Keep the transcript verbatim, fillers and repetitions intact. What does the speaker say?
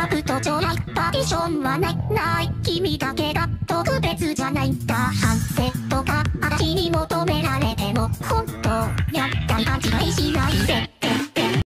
ラブと将来パーティションはないない君だけが特別じゃないんだ反省とか私に求められても本当やったり勘違いしないで